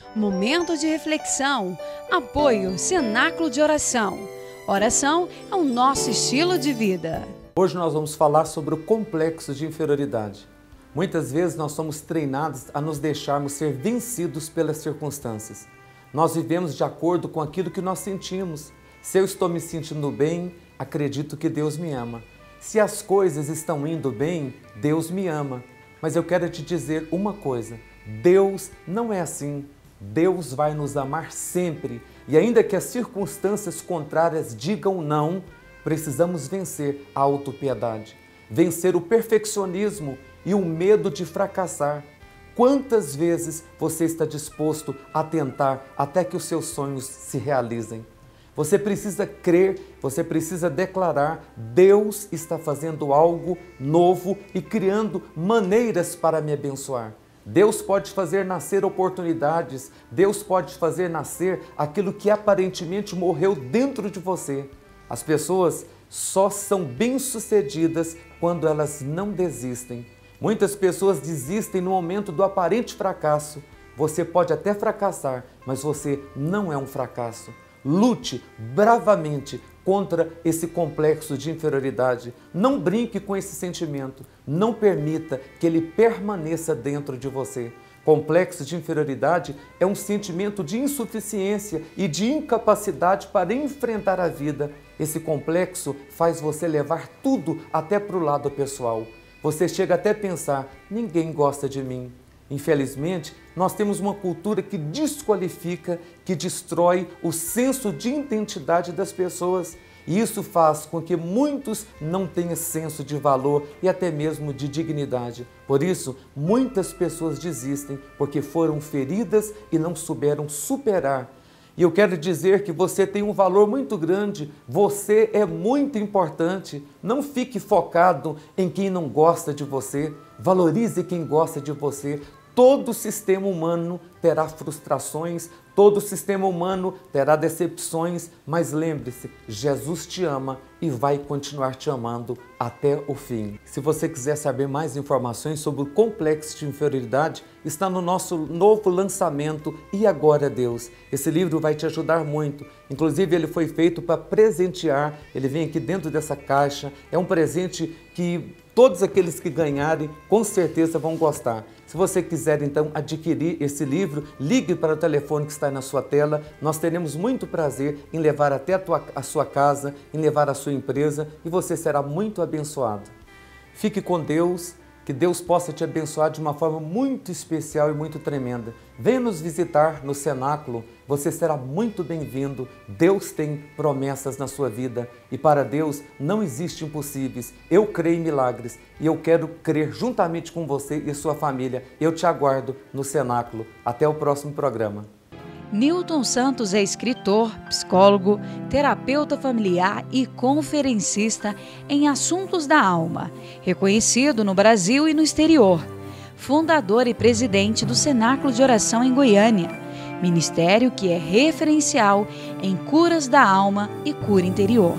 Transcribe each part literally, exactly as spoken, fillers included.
Momento de reflexão. Apoio Cenáculo de Oração. Oração é o nosso estilo de vida. Hoje nós vamos falar sobre o complexo de inferioridade. Muitas vezes nós somos treinados a nos deixarmos ser vencidos pelas circunstâncias. Nós vivemos de acordo com aquilo que nós sentimos. Se eu estou me sentindo bem, acredito que Deus me ama. Se as coisas estão indo bem, Deus me ama. Mas eu quero te dizer uma coisa, Deus não é assim. Deus vai nos amar sempre. E ainda que as circunstâncias contrárias digam não, precisamos vencer a autopiedade, vencer o perfeccionismo e o medo de fracassar. Quantas vezes você está disposto a tentar até que os seus sonhos se realizem? Você precisa crer, você precisa declarar, Deus está fazendo algo novo e criando maneiras para me abençoar. Deus pode fazer nascer oportunidades, Deus pode fazer nascer aquilo que aparentemente morreu dentro de você. As pessoas só são bem-sucedidas quando elas não desistem. Muitas pessoas desistem no momento do aparente fracasso. Você pode até fracassar, mas você não é um fracasso. Lute bravamente contra esse complexo de inferioridade. Não brinque com esse sentimento. Não permita que ele permaneça dentro de você. Complexo de inferioridade é um sentimento de insuficiência e de incapacidade para enfrentar a vida. Esse complexo faz você levar tudo até para o lado pessoal. Você chega até a pensar, ninguém gosta de mim. Infelizmente, nós temos uma cultura que desqualifica, que destrói o senso de identidade das pessoas. E isso faz com que muitos não tenham senso de valor e até mesmo de dignidade. Por isso, muitas pessoas desistem porque foram feridas e não souberam superar. E eu quero dizer que você tem um valor muito grande, você é muito importante. Não fique focado em quem não gosta de você, valorize quem gosta de você. Todo sistema humano terá frustrações, todo sistema humano terá decepções, mas lembre-se, Jesus te ama e vai continuar te amando até o fim. Se você quiser saber mais informações sobre o complexo de inferioridade, está no nosso novo lançamento E Agora Deus. Esse livro vai te ajudar muito, inclusive ele foi feito para presentear, ele vem aqui dentro dessa caixa, é um presente que todos aqueles que ganharem com certeza vão gostar. Se você quiser então adquirir esse livro, ligue para o telefone que está aí na sua tela. Nós teremos muito prazer em levar até a, tua, a sua casa, em levar a sua empresa e você será muito abençoado. Fique com Deus, que Deus possa te abençoar de uma forma muito especial e muito tremenda. Venha nos visitar no Cenáculo, você será muito bem-vindo. Deus tem promessas na sua vida e para Deus não existe impossíveis. Eu creio em milagres e eu quero crer juntamente com você e sua família. Eu te aguardo no Cenáculo. Até o próximo programa. Newton Santos é escritor, psicólogo, terapeuta familiar e conferencista em assuntos da alma, reconhecido no Brasil e no exterior. Fundador e presidente do Cenáculo de Oração em Goiânia, ministério que é referencial em curas da alma e cura interior.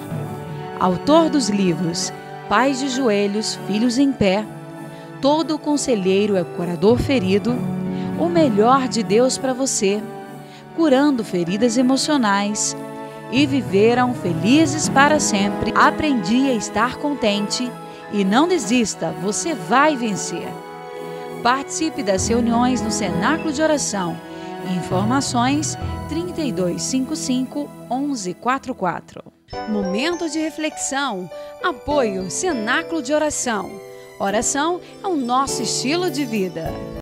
Autor dos livros Pais de Joelhos, Filhos em Pé, Todo Conselheiro é o Curador Ferido, O Melhor de Deus para Você, Curando Feridas Emocionais e Viveram Felizes para Sempre. Aprendi a estar contente e não desista, você vai vencer. Participe das reuniões no Cenáculo de Oração. Informações trinta e dois cinquenta e cinco, onze quarenta e quatro. Momento de reflexão. Apoio Cenáculo de Oração. Oração é o nosso estilo de vida.